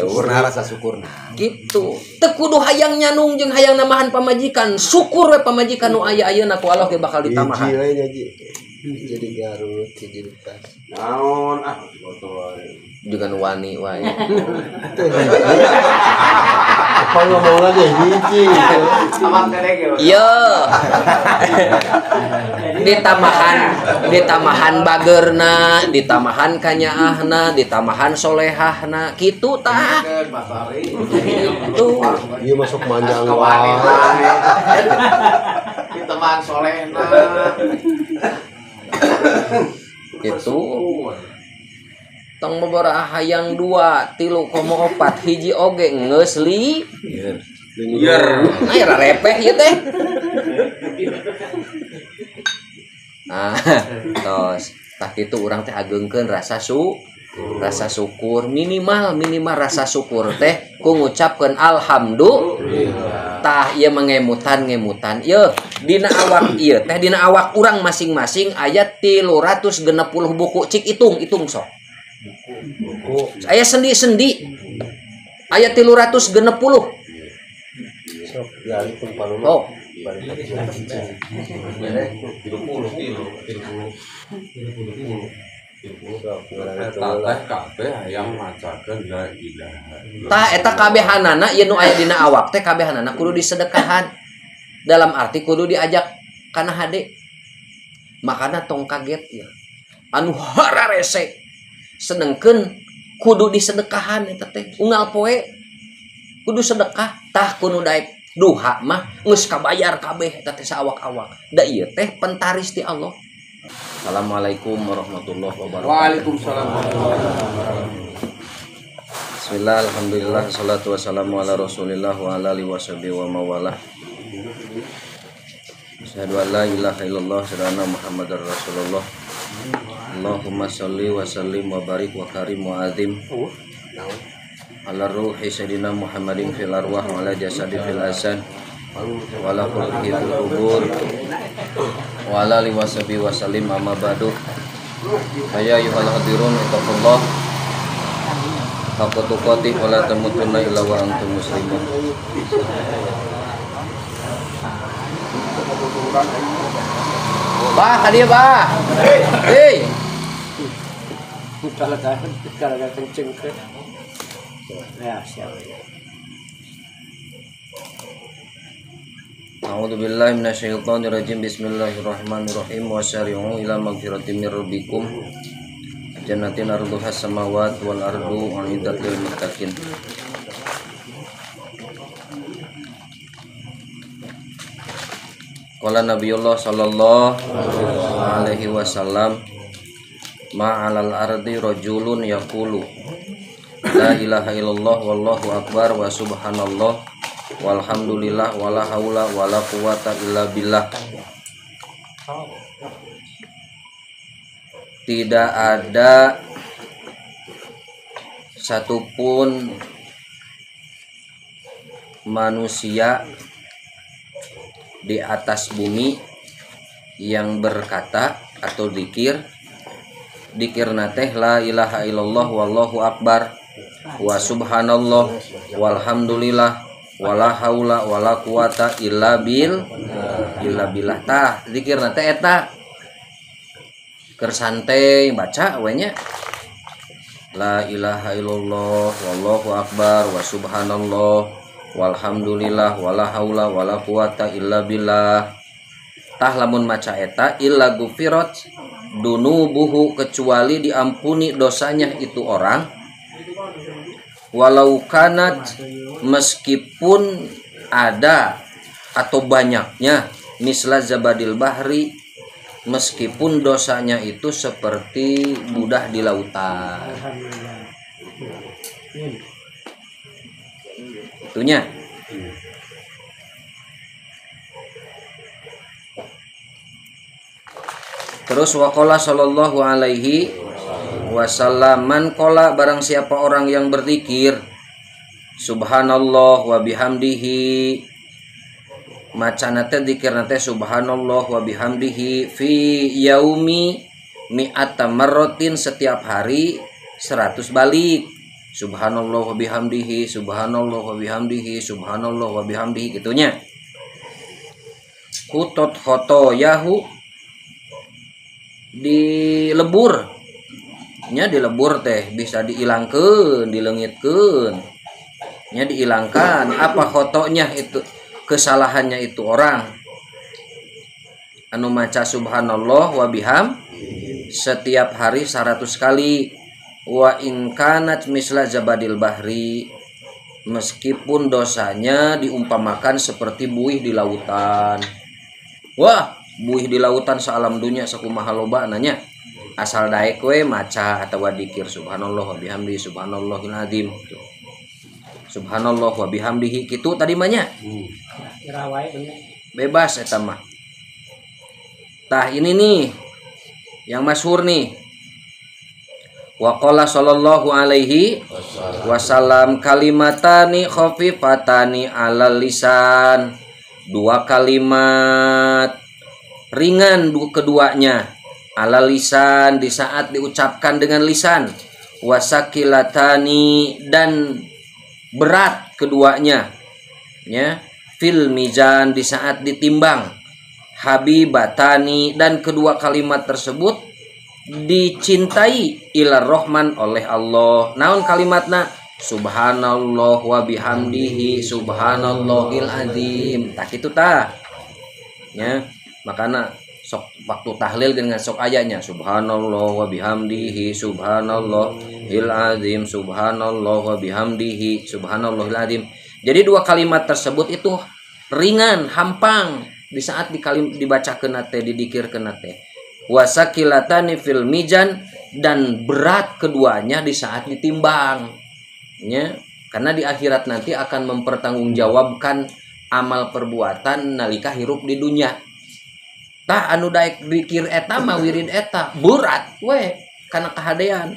syukurna rasa syukurna gitu teu kudu hayang nyanung jeung hayang namahan pamajikan syukur we pamajikan nu aya ayeuna ku Allah ge bakal ditamahan hiji we jadi Garut jadi tas naon botol juga nu wani wae apa ngomong lagi hiji abang terege iya ditamahan bageurna ditamahan kanyaahna ditamahan solehahna kitu tah tuh ieu masuk manjang wae wae diteman solehna gitu tong babaraha hayang 2 3,4 hiji oge geus li lieur aya rarepeh ieu teh nah tos tah kitu urang teh ageungkeun rasa syukur minimal rasa syukur teh ku ngucapkeun alhamdulillah tah ieu mengemutan ieu dina awak urang masing-masing aya 360 buku cik hitung sok aya sendi aya 360 sok dialihkeun palula oh tah eta kabehanana ieu nu aya dina awak teh kabehanana kudu disedekahan dalam arti kudu diajak kana hade makana tong kaget ya anu hararese senengkeun kudu disedekahan eta teh unggal poe kudu sedekah tah kudu daek duha mah geus kabayar kabeh eta teh saawak-awak da ieu teh pentaris ti Allah. Assalamualaikum warahmatullahi wabarakatuh. Waalaikumsalam. Bismillah, alhamdulillah, salatu wassalamu ala rasulillah wa ala alihi washabihi wa mawalah. Asyhadu an la ilaha illallah wa anna muhammadar rasulullah. Allahumma sholli wa sallim wa barik wa karim wa azim ala ruhi sayyidina Muhammadin fil arwah wa ala jasadi fil azan wa ala qulhi fil qubur wa ala alihi washabihi wa sallim amma ba'du. Ya ayyuhal hadirun ittaqullah haqqa tuqatih wa la tamutunna illa wa antum muslimun. Bah, dia bah. Hei. Kalau kenceng ke. Ya, siap. A'udzu billahi minasyaitonir rajim. Bismillahirrahmanirrahim. Wasyari'u ila magfiratin mir rabbikum. Jannatin arduhas samawati wal ardu uiddat lil muttaqin. Qala Nabiullah sallallahu alaihi wasallam ma'alal ardi rajulun yaqulu la ilaha illallah wallahu akbar wa subhanallah walhamdulillah wala haula wala quwata illa billah. Tidak ada satupun manusia di atas bumi yang berkata atau dikir teh la ilaha illallah wallahu akbar wa subhanallah walhamdulillah wala haula wala quwata illa billah tah dikir teh eta keur santai baca we nya la ilaha illallah wallahu akbar wa subhanallah walhamdulillah wala haula wala quwata illa billah. Tah lamun maca eta illa gufirat dunubuhu kecuali diampuni dosanya itu orang walau kanat meskipun ada atau banyaknya misla zabadil bahri meskipun dosanya itu seperti budah di lautan. Itunya. Terus waqala sallallahu alaihi wasallam man qala barang siapa orang yang berzikir subhanallah wa bihamdihi macana teh zikirna teh subhanallah wa bihamdihi fi yaumi mi'ata marratin setiap hari 100 balik subhanallah wa bihamdihi, subhanallah wa bihamdihi, subhanallah wa bihamdihi gitunya. Kutot khotoyahu dilebur nya, dilebur teh bisa diilangkeun, dilengitkeun nya, diilangkan apa khotonya itu, kesalahannya itu orang anu maca subhanallah wa biham setiap hari 100 kali. Wa in kanat misla zabadil bahri, meskipun dosanya diumpamakan seperti buih di lautan. Wah, buih di lautan saalam dunya sakumaha loba nanya. Asal daek we maca atawa dikir subhanallah wa bihamdihi subhanallahil azim. Subhanallah wa bihamdihi kitu tadi mah nya. Bebas eta mah. Tah ini nih yang masyhur nih. Wa qala sallallahu alaihi wasallam kalimatani khafifatani alal lisan. Dua kalimat ringan keduanya, alal lisan di saat diucapkan dengan lisan, wasakilatani dan berat keduanya ya, fil mizan di saat ditimbang, habibatani dan kedua kalimat tersebut dicintai ilar rahman oleh Allah. Naon kalimatna? Subhanallah wa bihamdihi subhanallahil azim. Tak itu tah ya, makana sok waktu tahlil dengan sok ayatnya subhanallah wa bihamdihi subhanallahil azim, subhanallah wa bihamdihi subhanallahil azim. Jadi dua kalimat tersebut itu ringan, hampang di saat dibacakeun teh, didikirkeun teh. Wasakilatani fil mizan dan berat keduanya di saat ditimbang ya, karena di akhirat nanti akan mempertanggungjawabkan amal perbuatan nalika hirup di dunia. Tah anu daek zikir eta mah wirid eta berat we kana kahadean.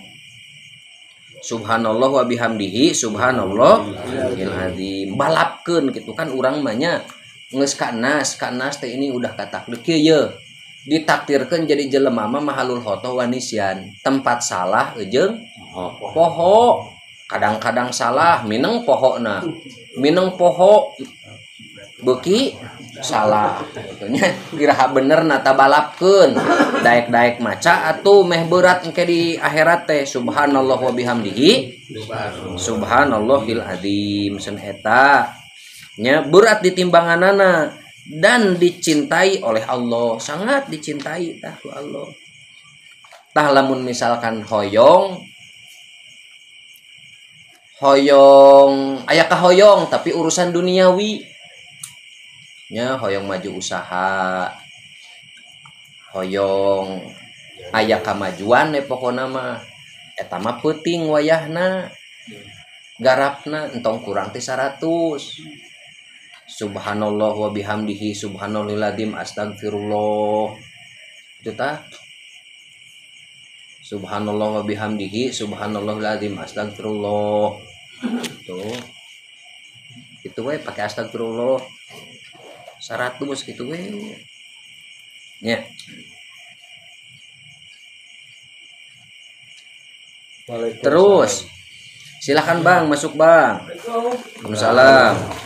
Subhanallah wa bihamdihi subhanallahil azim. Balapkeun gitu kan urang mah nya geus kanas teh ini udah katakluk kieu ditakdirkan jadi jelema mah mahalul khotoh wanisyan, tempat salah jeung poho, kadang-kadang salah mineng pohona, mineng poho beuki salah itunya kiraha bener nata balapkeun daek-daek maca atuh meh berat engke di akhirat teh subhanallah wa bihamdihi subhanallahil azim sen eta nya berat ditimbanganana dan dicintai oleh Allah, sangat dicintai tah ku Allah. Tah lamun misalkan hoyong aya kahoyong tapi urusan duniawi nya, hoyong maju usaha, hoyong aya kamajuan pokona mah eta mah peuting wayahna garapna entong kurang ti 100. Subhanallah wa bihamdihi subhanallahil azim astagfirullah itu tah. Subhanallah wa bihamdihi subhanallahil azim astagfirullah itu we pakai astagfirullah 100 gitu we nya. Terus silakan Bang, masuk Bang. Waalaikumsalam.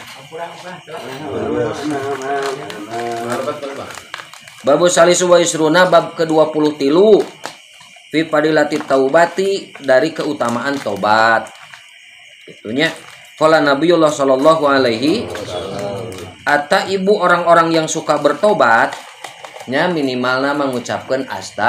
Babu salisu wa isruna, bab ke-23 fi fadilati taubati, dari keutamaan tobat. Itunya qala Nabiullah sallallahu alaihi ata ibu orang-orang yang suka bertobat nya minimalna mengucapkan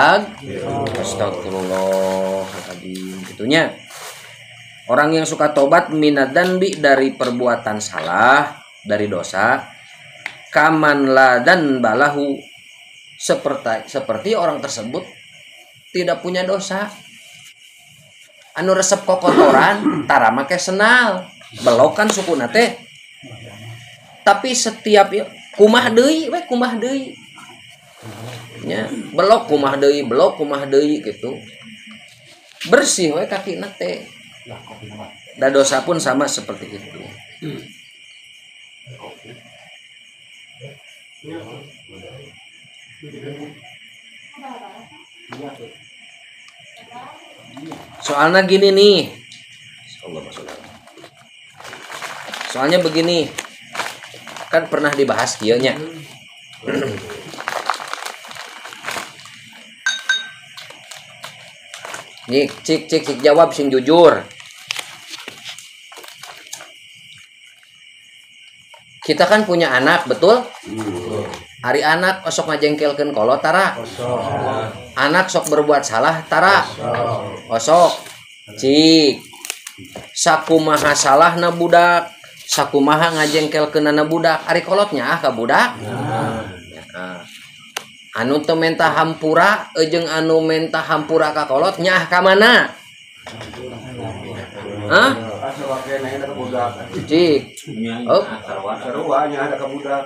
astagfirullah tadi itunya. Orang yang suka tobat minadanbi, dari perbuatan salah, dari dosa, kaman ladan balahu, seperti orang tersebut tidak punya dosa. Anu resep kokotoran tara make senal belokan suku nate, tapi setiap kumah deui nya, belok kumah deui gitu, bersih we kaki nate. Dan dosa pun sama seperti itu. Soalnya gini nih, Soalnya begini, kan pernah dibahas kieu nya. Cik jawab sing jujur. Kita kan punya anak, betul? Hari anak osok ngajengkelkeun kolot tara. Anak sok berbuat salah tara. Osok. Cik. Sakumaha salahna budak, sakumaha ngajengkelkeunana budak. Ari kolotnya ka budak. Anu teu menta hampura jeung anu menta hampura ka kolot nya ka mana? Hah? Cik. Oh, Sarua nya ada ka budak.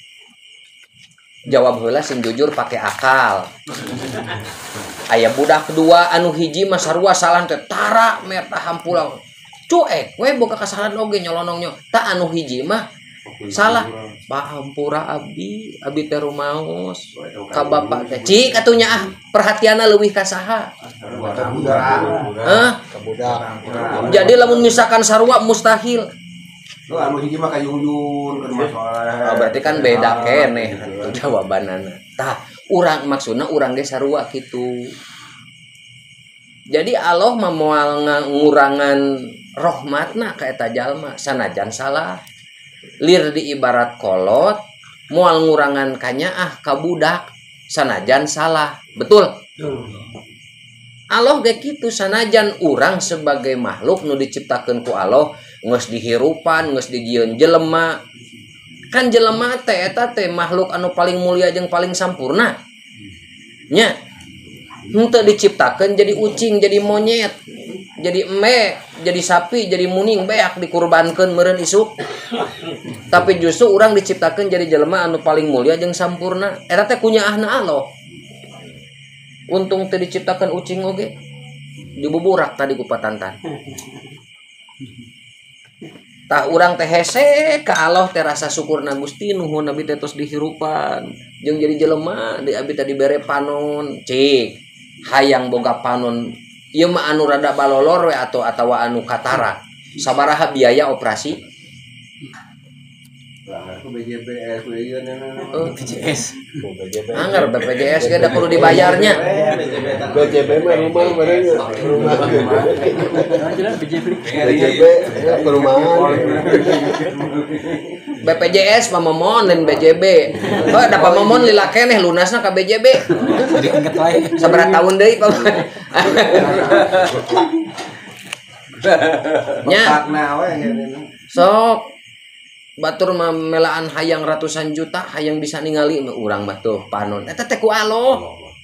jawab heula sing jujur pakai akal. Aya budak kedua anu hiji mah sarua salah teh tara meta hampura. Cuek we boga kasalahan oge nyolonongnya. Ta anu hiji mah salah. Pak hampura abdi teh rumaos ka bapak teh. Cik atunya perhatianna leuwih ka saha? Hah? Ka budak. Jadi lamun misalkan sarua mustahil. Anu hiji mah kayuyun keur masalah. Oh, berarti kan beda keneh atuh jawabanana. Tah, urang maksudna urang ge sarua kitu. Jadi Allah mah moal ngurangan rahmatna ka eta jalma sanajan salah. Lir di ibarat kolot moal ngurangan kanyaah ka budak sanajan salah. Betul? Allah ge kitu sanajan urang sebagai makhluk nu diciptakeun ku Allah geus dihirupan, geus dijieun jelema. Kan jelema teh eta teh makhluk anu paling mulia jeung paling sampurna. Nya. Henteu diciptakeun jadi ucing, jadi monyet, jadi embe, jadi sapi, jadi muning beak dikurbankeun meureun isuk. Tapi justru urang diciptakeun jadi jelema anu paling mulia jeung sampurna. Eta teh kunyaahna Allah. Untung teu diciptakeun ucing oge. Dibuburak tadi ku patantan. Tah urang teh hese ka Allah teh rasa syukurna Gusti nuhun abi teh tos dihirupan jeung jadi jelema di abi teh dibere panon. Cik, hayang boga panon ieu mah anu rada balolor we atawa anu katara. Sabaraha biaya operasi? Aku BJBS we ieu Oh, BPJS. Anggar BPJS ge da kudu dibayarnya. BJB mah rumah bareng. BJB perumahan. BPJS pamomon dan BJB. Oh, da pamomon lila keneh lunasna ka BJB. Jadi inget wae. Sabaraha tahun deui pamomon. Nya. Sok batur mah melaan hayang ratusan juta hayang bisa ningali urang mah tuh panon eta teh ku Allah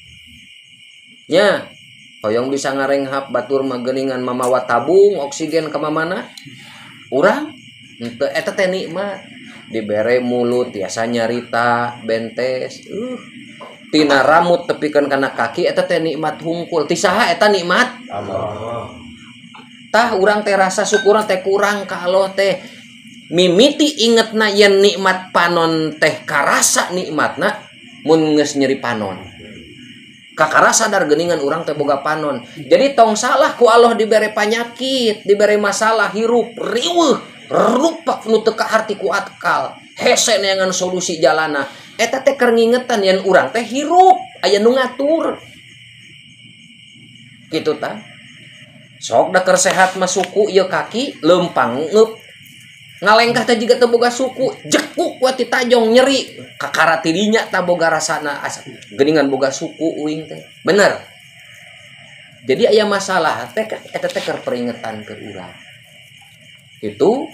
nya hoyong bisa ngarenghap batur mah geuningan mamawa tabung oksigen ka mamana urang henteu eta teh nikmat dibere mulut tiasa nyarita bentes tina rambut tepikeun kana kaki eta teh nikmat hungkul ti saha eta nikmat Allah tah urang teh rasa syukurna teh kurang ka Allah teh mimiti ingetna yen nikmat panon teh karasa nikmatna mun geus nyeri panon kakarasa sadar geuningan urang teh boga panon jadi tong salah ku Allah dibere panyakit dibere masalah hirup riweuh rupak nu teu kaharti ku akal hese neangan solusi jalana eta teh keur ngingetan yen urang teh hirup aya nu ngatur kitu tah sok da keur sehat mah suku ieu kaki leumpang ngeup ngalengkah teh jiga teu boga suku jekuk wa ti tajong nyeri kakara tidinya tah boga rasana asa geuningan boga suku uing teh bener jadi aya masalah teh eta teh keur peringetan keur urang itu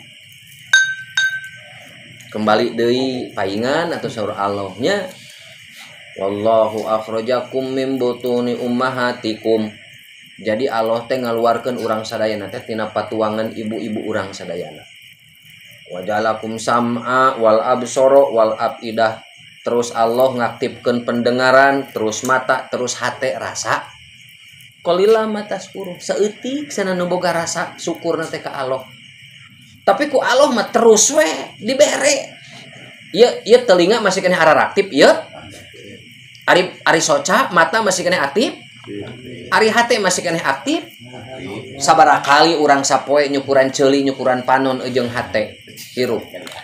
kembali deui paingan atau saur Allah nya wallahu akhrajakum min butuni ummahatikum jadi Allah teh ngaluarkeun urang sadayana teh tina patuangan ibu-ibu urang sadayana wajalakum sam'a wal absara wal afidah terus Allah ngaktifkeun pendengaran terus mata terus hate rasa qalila mataskuru saeutik sana nu boga rasa syukurna teh ka Allah tapi ku Allah mah terus we dibere ieu telinga masih kena araraktif ieu ari soca mata masih kena aktif ari hate masih kena aktif sabaraha kali urang sapoe nyukuran ceuli nyukuran panon jeung hate hirup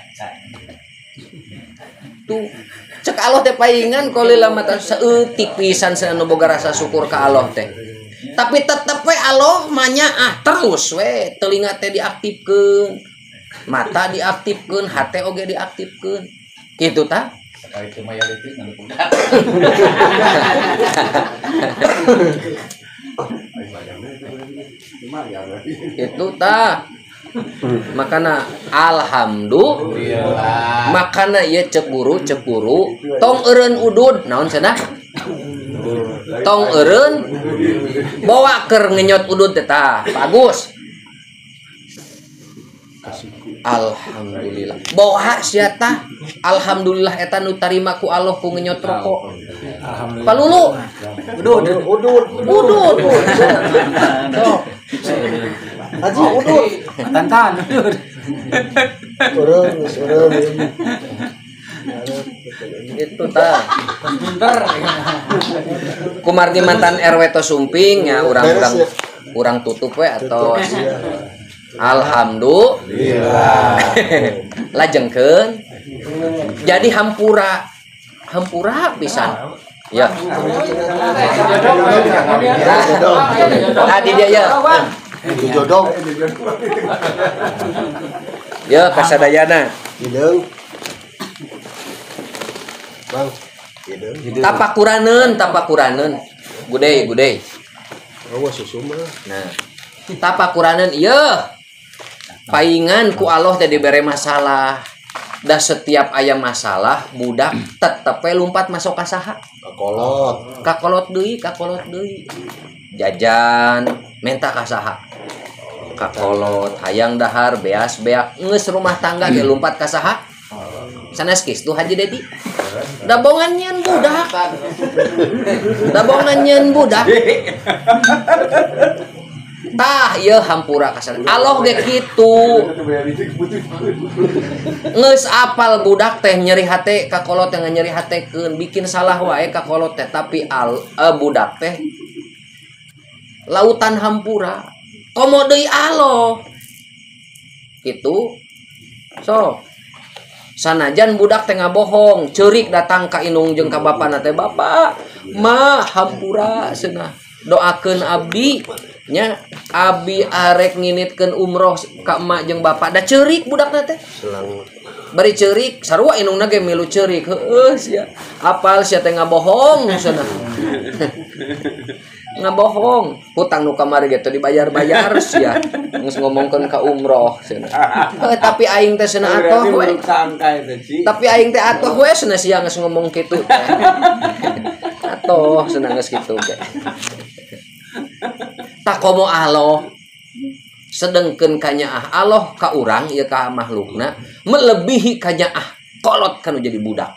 tuh cek Allah teh paingan kolila mata saeutik pisan sana boga rasa syukur ka Allah teh tapi tetep we Allah manya terus we telinga teh diaktifkeun mata diaktifkeun hate oge diaktifkeun kitu tah Sekali itu mah ya leutik nu budak. Itu tah makana alhamdulillah makana ieu cek guru tong eureun udud naon cenah tong eureun bawa keur ngenyot udud teh tah bagus alhamdulillah bawa sia tah alhamdulillah eta nu tarima ku Allah ku ngenyot rokok palulu udud Haji udud. Tantan. Urang. Itu tah. Pinter. Kumargi mantan RW to Sumping ya urang tutup we atau alhamdulillah. Lajengkeun. Jadi hampura pisan. Ya. Tadi dia ya. Jodoh. Ya kasadayana. Hideung. Bang. Hideung. Tapakuraneun. Gudei. Awas susu mah. Nah. Tapakuraneun ieu. Paingan ku Allah teh dibere masalah. Da setiap aya masalah budak tetep we lumpat masuk ka saha? Kakolot deui. Jajan menta ka saha? Kakolot, hayang dahar, beas beak, geus rumah tangga ge lumpat ka saha? Sanes kitu Haji Dedi. Dabongan nyeun budak. Tah ieu hampura kasan. Allah ge kitu. Geus apal budak teh nyeri hate kakolot yang nyeri hatekeun bikin salah wae kakolot teh tapi budak teh lautan hampura. Komo deui Allah. Kitu. So sanajan budak teh ngabohong, ceurik datang ka indung jeung ka bapana teh, "Bapak, mah hampura cenah. Doakeun abdi nya abi arek nginitkeun umroh ka emak jeung bapak." Da ceurik budakna teh. Bari ceurik sarua indungna ge milu ceurik. Heueuh sia. Apal sia teh ngabohong cenah. Ngabohong, hutang nu kamari ge teh dibayar-bayar sia. Geus ngomongkeun ka umroh cenah. Tapi aing teh cenah atoh we. Tapi aing teh atoh we cenah sia geus ngomong kitu teh. Atoh cenah geus kitu ge. Tak komo Allah sedengkeun kanyaah Allah ka urang ieu ka makhlukna melebihi kanyaah kolot kanu jadi budak.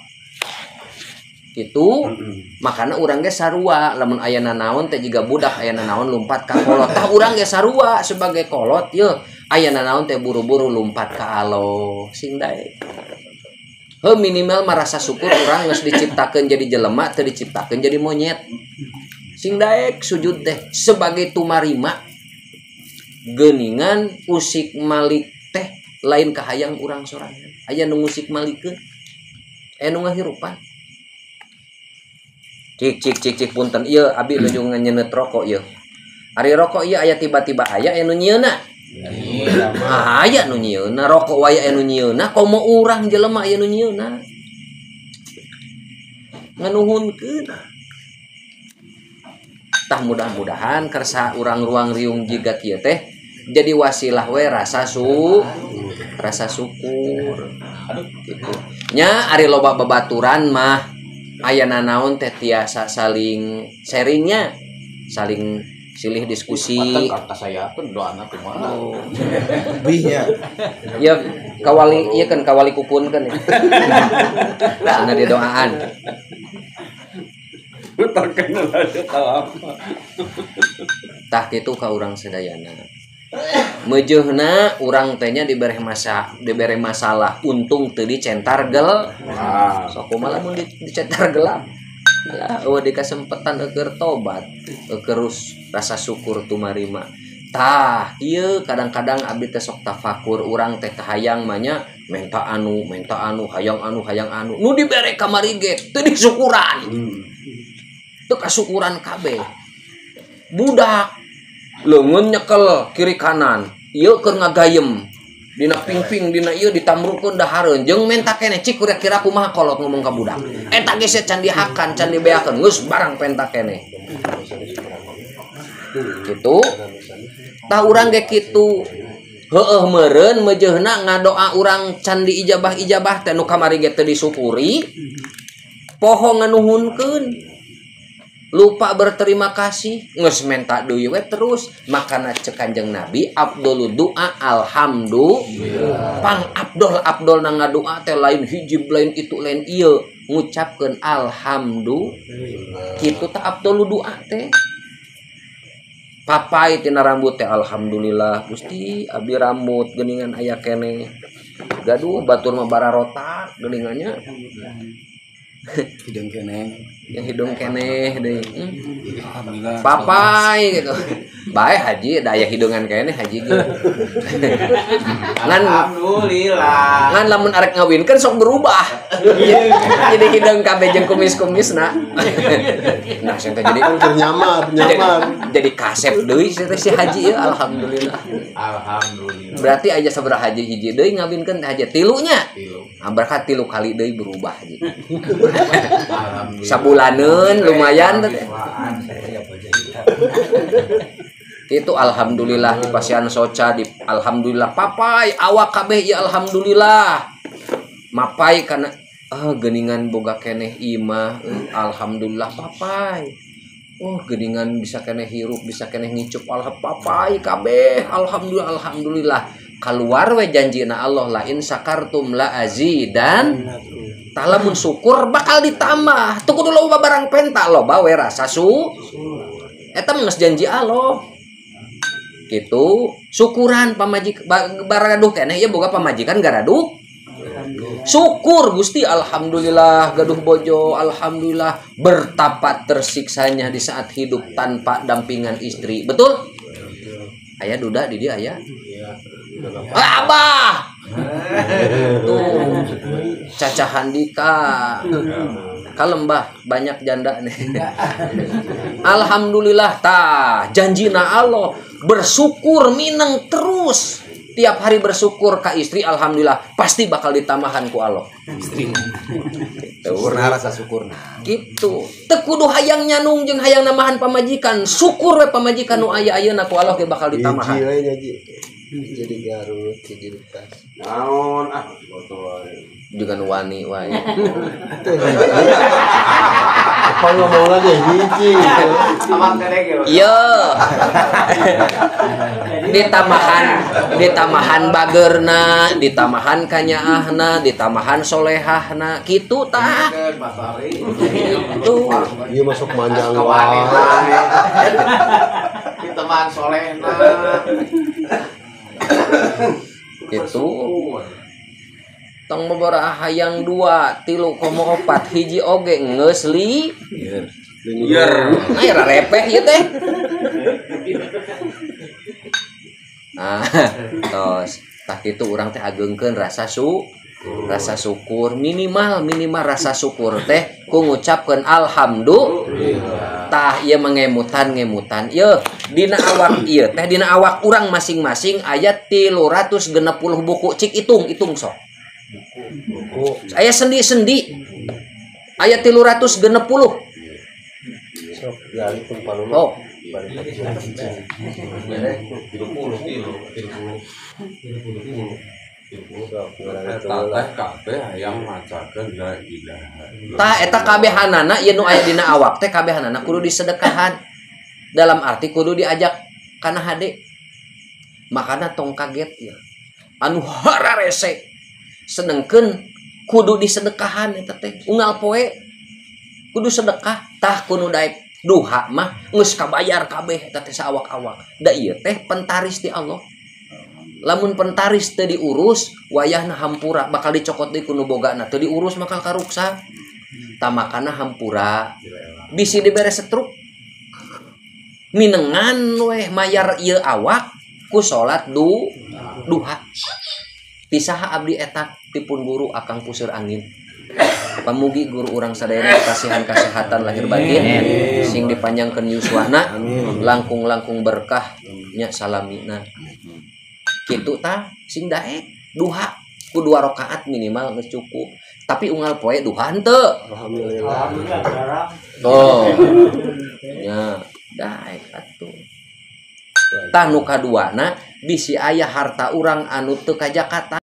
Itu makana urang ge sarua lamun aya nanaon teh jiga budak aya nanaon lompat ka kolot tah urang ge sarua sebagai kolot ye aya nanaon teh buru-buru lompat ka Allah sing daek minimal merasa syukur urang geus diciptakeun jadi jelema teu diciptakeun jadi monyet sing daek sujud teh sebagai tumarima geuningan usik malik teh lain kahayang urang sorangan aya nu ngusik malikeun aya nu ngahirupan cik punten ieu abi nuju ngeuneuneut rokok ieu ari rokok ieu aya tiba-tiba aya nu nyieuna aya nu nyieuna rokok aya nu nyieuna komo urang jelema aya nu nyieuna nganuhunkeun tah mudah-mudahan kersa urang ruang riung jiga kieu teh jadi wasilah we rasa syukur gitu nya ari loba babaturan mah aya nanaon teh tiasa saling sharingnya saling silih diskusi Kata saya pun doana kumaha. Bihnya. ya kawali ieu kan kawali kukunkeun ya sana dia doaan tah kitu ka urang sadayana meujeuna urang teh nya dibere masalah untung teu dicentar gel sok kumaha lamun dicentar gelap lah eueuh dikasempetan keur tobat keurus rasa syukur tumarima tah ieu kadang-kadang abdi teh sok tafakur urang teh hayang mah nya menta anu hayang anu nu dibere kamari ge teu disukuran teu kasukuran kabeh budak leungeun nyekel kiri kanan ieu keur ngagayem dina pingping dina ieu ditamrukeun dahareun jeung menta keneh cik kira-kira kumaha kolot ngomong ka budak eta ge can dihakan can dibeakeun geus barang penta keneh kitu tah urang ge kitu heueuh meureun mejeuna ngadoa urang can diijabah teh nu kamari ge teu disyukuri poho nganuhunkeun lupa berterima kasih geus menta deui we terus makana cek Kanjeng Nabi afdhalud doa alhamdulillah pang abdol ngadoa teh lain hiji lain itu lain ieu ngucapkeun alhamdulillah kitu teh afdhalud doa teh papai tina rambut teh alhamdulillah Gusti abdi rambut geuningan aya keneh gaduh batur mah bararotak geuningannya hidung keneng yang hidung keneh deui papai gitu bae haji da aya hidungan keneh haji ge Alhamdulillah. ngan lamun arek ngawinkeun sok berubah jadi hidung kabeh jeung kumis-kumisna nah sing teh jadi nyamar jadi kasep deui si haji ya alhamdulillah berarti aja sabaraha haji hiji deui ngawinkeun haji tilunya berkat 3 kali deui berubah haji sabulaneun lumayan teh itu alhamdulillah di pasian soca di alhamdulillah papai awak kabeh ya alhamdulillah mapai kana geuningan boga keneh imah alhamdulillah papai geuningan bisa keneh hirup bisa keneh ngicup papai kabeh alhamdulillah keluar we janjina Allah la in sakartum la azidan talamun syukur bakal ditambah teu kudu loba barang penta loba we rasa eta geus janji Allah gitu syukuran pamajik baraduh keneh ya boga pamajikan garaduh syukur Gusti alhamdulillah gaduh bojo alhamdulillah bertapa tersiksanya di saat hidup tanpa dampingan istri betul aya duda di dia aya abah tuh Caca Handika kalembah banyak janda nih alhamdulillah tah janjina Allah bersyukur mineng terus tiap hari bersyukur ka istri alhamdulillah pasti bakal ditambahan ku Allah syukurna rasa syukurna gitu teu kudu hayang nyanung jeung hayang namahan pamajikan syukur we pamajikan nu aya ayeuna ku Allah ge bakal ditambahan jadi Garut jadi tas naon botol juga wani wae apa ngomong lagi hiji iya ditamahan bagerna ditamahan kanyaahna ditamahan solehahna kitu tah tuh ieu masuk manjang wae ditamahan solehna itu tong babaraha hayang 2 3,4 hiji oge geus lieur aya repeh ieu teh tos tah kitu urang teh ageungkeun rasa syukur minimal rasa syukur teh ku ngucapkeun alhamdulillah tah ieu mengemutan ieu dina awak ieu teh dina awak urang masing-masing aya 360 buku cik hitung sok aya sendi aya 360 oh tah eta kabehanana ieu nu aya dina awak teh kabehanana kudu disedekahan dalam arti kudu diajak kana hade makana tong kaget ya anu hararese senengkeun kudu disedekahan eta teh unggal poe kudu sedekah tah kudu daek duha mah geus kabayar kabeh eta teh saawak-awak da ieu teh pentaris ti Allah lamun pentaris teu diurus wayahna hampura bakal dicokot deui ku nu bogana teu diurus bakal karuksa tah makana hampura bisi dibere setruk minengan weh mayar ieu awak ku salat duha. Pisaha abdi eta tipun guru akang puseur angin. Pamugi guru urang sadaya kasihan kesehatan lahir batin sing dipanjangkeun yuswana langkung-langkung berkah nya salamina. Kitu tah sing daek duha ku 2 rakaat minimal geus cukup. Tapi unggal poe duha henteu. Alhamdulillah. Oh. Ya, daek atuh. Tah nu kaduana bisi aya harta urang anu teu ka Jakarta.